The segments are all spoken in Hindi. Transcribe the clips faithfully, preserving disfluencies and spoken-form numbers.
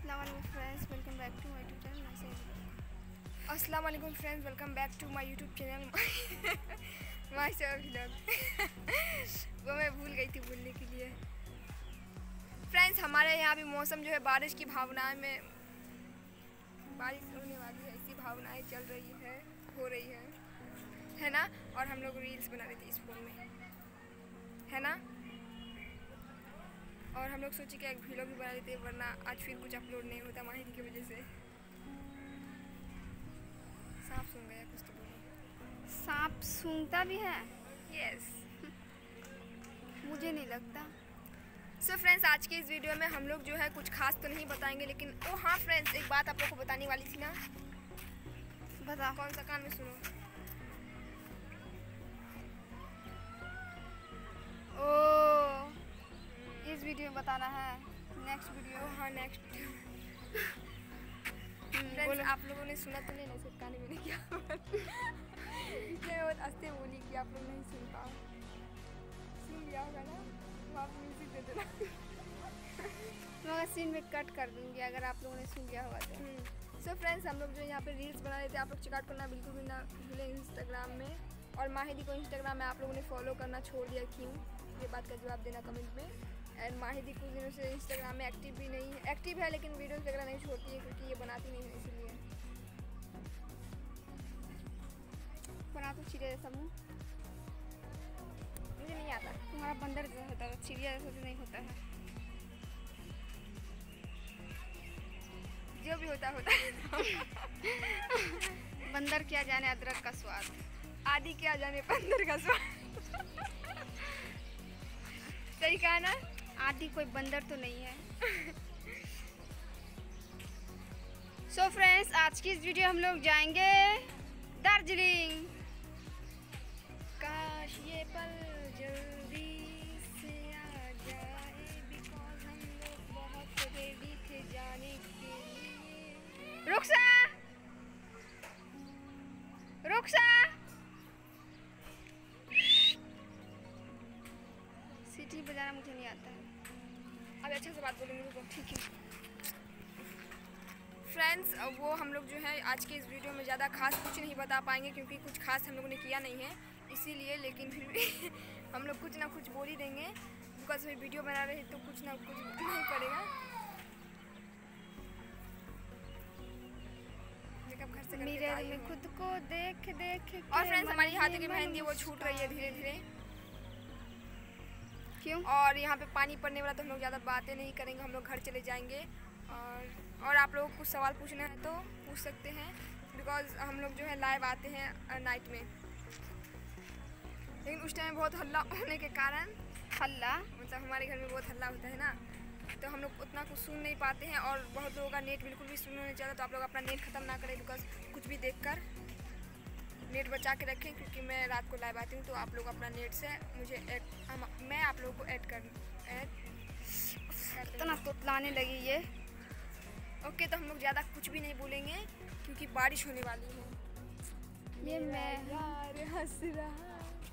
अस्सलाम वालेकुम friends, welcome back to my YouTube channel myself. अस्सलाम वालेकुम friends, welcome back to my YouTube channel myself vlog. वो मैं भूल गई थी बोलने के लिए। फ्रेंड्स, हमारे यहाँ भी मौसम जो है बारिश की भावनाएं में बारिश होने वाली है, ऐसी भावनाएं चल रही है, हो रही है है ना। और हम लोग रील्स बना रहे थे इस फोन में, है ना। और हम लोग सोचे कि एक वीडियो भी बना लेते, वरना आज फिर कुछ अपलोड नहीं होता माहिती की वजह से। सांप सूंघ गया कुछ तो बोलो। सांप सूंघता भी है? यस। मुझे नहीं लगता। सो so फ्रेंड्स, आज के इस वीडियो में हम लोग जो है कुछ खास तो नहीं बताएंगे, लेकिन ओ हाँ फ्रेंड्स, एक बात आप लोग को बताने वाली थी ना। बता। कौन सा? कान में सुनो। ओ, इस वीडियो में बताना है, नेक्स्ट वीडियो। हाँ, नेक्स्ट वीडियो। फ्रेंड्स, आप लोगों ने सुना तो नहीं ना, सिर्फ कान में नहीं किया। इसलिए बहुत आस्ते बोली कि आप लोग नहीं सुन पाओ। सुन लिया होगा ना, आप म्यूजिक दे देना। मगर सीन में कट कर दूंगी अगर आप लोगों ने सुन लिया होगा तो। सो फ्रेंड्स, हम लोग जो यहाँ पे रील्स बना रहे थे, आप लोग चेकआउट करना बिल्कुल भी ना भूलें इंस्टाग्राम में। और माहिदी को इंस्टाग्राम में आप लोगों ने फॉलो करना छोड़ दिया, क्यों? ये बात का जवाब देना कमेंट में। एंड माहिदी कुछ दिनों से इंस्टाग्राम में एक्टिव भी नहीं है, एक्टिव है लेकिन वीडियोस वगैरह नहीं छोड़ती है, क्योंकि ये बनाती नहीं है, इसलिए। बना तो चिड़िया जैसा मुँह। मुझे नहीं आता। तुम्हारा बंदर जैसा होता है, चिड़िया जैसा तो नहीं होता है। जो भी होता होता है। बंदर क्या जाने अदरक का स्वाद, आदि क्या जाने बंदर का स्वाद। सही कहा ना। आदि कोई बंदर तो नहीं है। सो so फ्रेंड्स, आज की इस वीडियो हम लोग जाएंगे दार्जिलिंग। काश ये पल जल्दी से आ जाए, बिकॉज हम लोग बहुत रेडी थे जाने के लिए। रुखसा, रुखसा, सीटी बजाना मुझे नहीं आता है। अब अच्छे से बात बोलेंगे, रुको। ठीक है फ्रेंड्स, वो हम लोग जो है आज के इस वीडियो में ज़्यादा खास कुछ नहीं बता पाएंगे, क्योंकि कुछ खास हम लोगों ने किया नहीं है, इसीलिए। लेकिन फिर भी हम लोग कुछ ना कुछ बोल ही देंगे, बिकॉज वे वीडियो बना रहे तो कुछ ना कुछ नहीं पड़ेगा। घर से मिरर में खुद को देख देख। और फ्रेंड्स, हमारी हाथ की मेहंदी वो छूट रही है धीरे धीरे। क्यों? और यहाँ पे पानी पड़ने वाला, तो हम लोग ज़्यादा बातें नहीं करेंगे, हम लोग घर चले जाएंगे। और और आप लोगों को कुछ सवाल पूछना है तो पूछ सकते हैं, बिकॉज हम लोग जो है लाइव आते हैं नाइट में, लेकिन उस टाइम बहुत हल्ला होने के कारण, हल्ला मतलब हमारे घर में बहुत हल्ला होता है ना, तो हम लोग उतना कुछ सुन नहीं पाते हैं। और बहुत लोगों का नेट बिल्कुल भी सुनना नहीं चाहता, तो आप लोग अपना नेट ख़त्म ना करें, बिकॉज कुछ भी देखकर नेट बचा के रखें, क्योंकि मैं रात को लाइव आती हूँ। तो आप लोग अपना नेट से मुझे ऐड, मैं आप लोगों को ऐड कर ऐड इतना तुतलाने लगी ये। ओके, तो हम लोग ज़्यादा कुछ भी नहीं बोलेंगे, क्योंकि बारिश होने वाली है। ये मैं यार हंस रहा।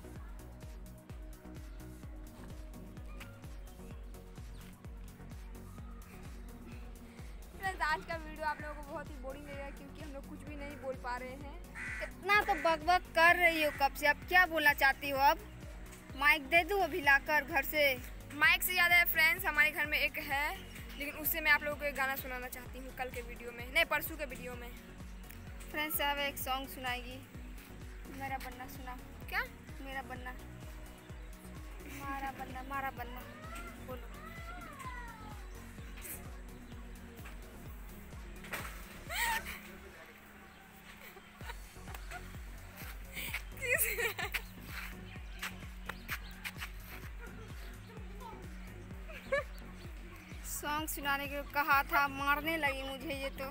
आज का वीडियो आप लोगों को बहुत ही बोरिंग लगेगा, क्योंकि हम लोग कुछ भी नहीं बोल पा रहे हैं। इतना तो बकबक कर रही हो कब से, अब क्या बोलना चाहती हो? अब माइक दे दूँ अभी लाकर घर से। माइक से ज़्यादा है फ्रेंड्स, हमारे घर में एक है, लेकिन उससे मैं आप लोगों को एक गाना सुनाना चाहती हूँ कल के वीडियो में, नहीं परसों के वीडियो में। फ्रेंड्स, अब एक सॉन्ग सुनाएगी, मेरा बनना। सुना क्या? मेरा बनना, मारा बनना, मारा बनना। बोलो। सॉन्ग सुनाने को कहा था, मारने लगी मुझे ये तो।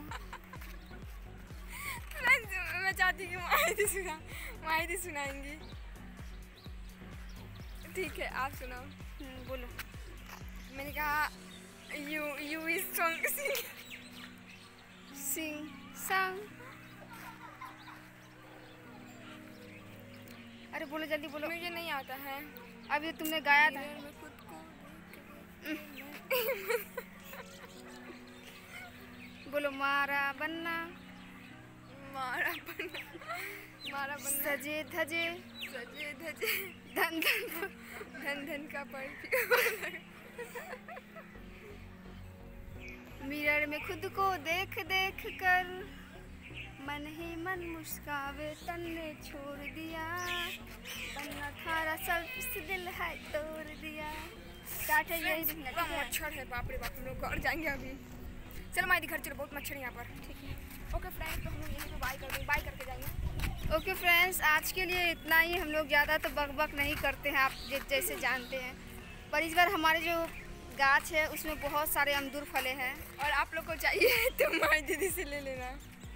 मैं चाहती हूँ कि माहिदी सुना माहिदी सुनाएंगी। ठीक है, आप सुनाओ। बोलो। मैंने कहा you you is song sing sing song. अरे बोलो जल्दी बोलो। मुझे नहीं आता है। अभी तुमने गाया था। मैं खुद को बोलो मारा बनना, मारा बनना, मारा बनना, सजे धजे, सजे धजे, धन धन धन धन का परफ्यूम। मिरर में खुद को देख देख कर मन ही मन मुस्कावे, तन ने छोड़ दिया, बनना थारा सेल्फ से दिल है तोड़ दिया। स्टार्ट है यही दिखना, ठीक है? मच्छर है, बाप रे बाप, हम लोग घर जाएंगे अभी। चलो माई घर चलो, बहुत मच्छर है यहाँ पर। ठीक है, ओके फ्रेंड्स, तो हम लोग यहीं पे बाय कर देंगे, बाय करके जाएंगे। ओके फ्रेंड्स, आज के लिए इतना ही। हम लोग ज़्यादा तो बक बक नहीं करते हैं, आप जैसे जानते हैं, पर इस बार हमारे जो गाछ है उसमें बहुत सारे अमरूद फले हैं, और आप लोग को चाहिए तो माई दीदी से ले लेना।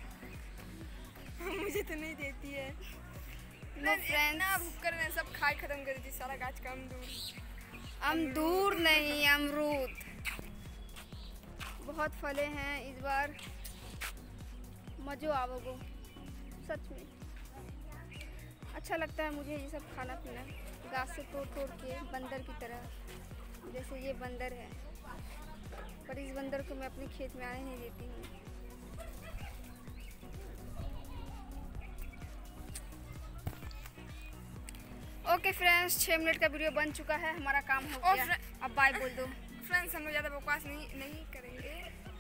मुझे तो नहीं देती है। नो फ्रेंड्स, ना भूख ने सब खाए खत्म कर दी सारा गाछ का अमरूद। अमरूद नहीं, अमरूद। बहुत फले हैं इस बार, मज़ो आवोगो सच में। अच्छा लगता है मुझे ये सब खाना पीना, गाछ से तोड़ तोड़ के बंदर की तरह। जैसे ये बंदर है, पर इस बंदर को मैं अपने खेत में आने नहीं देती हूँ। ओके फ्रेंड्स, छः मिनट का वीडियो बन चुका है, हमारा काम हो गया। अब बाय बोल दो। फ्रेंड्स, हम लोग ज़्यादा बकवास नहीं नहीं करेंगे।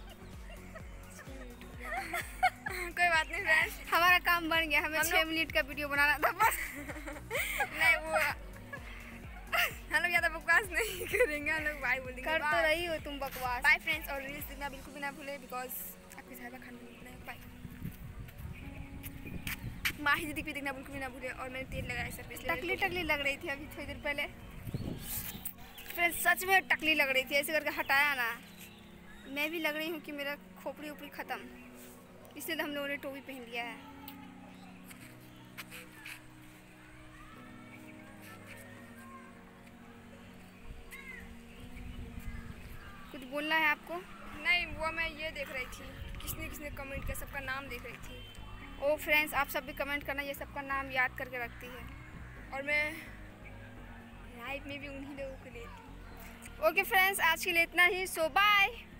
कोई बात नहीं फ्रेंड्स, हमारा काम बन गया। हमें छः मिनट का वीडियो बनाना था बस। नहीं, वो हम लोग ज़्यादा बकवास नहीं करेंगे, हम लोग बाय बोलेंगे। कर तो रही हो तुम बकवास। बाय फ्रेंड्स, और रील्स देखना बिल्कुल भी ना भूले, बिकॉज आपके ज़्यादा खाना नहीं। बाय। माही दीदी भी देखना बिल्कुल भी ना भूले, और मैंने तेल लगाया सर पे, टकली टकली लग रही थी अभी थोड़ी देर पहले। फ्रेंड्स, सच में टकली लग रही थी, ऐसे करके हटाया ना। मैं भी लग रही हूँ कि मेरा खोपड़ी उपड़ी ख़त्म, इसलिए तो हम लोगों ने टोपी पहन लिया है। कुछ बोलना है आपको? नहीं, वो मैं ये देख रही थी, किसने किसने कमेंट किया, सबका नाम देख रही थी। ओ फ्रेंड्स, आप सब भी कमेंट करना, ये सबका नाम याद करके रखती है। और मैं लाइव में भी उन्हीं लोगों को लेती हूँ। ओके फ्रेंड्स, आज के लिए इतना ही। सो बाय।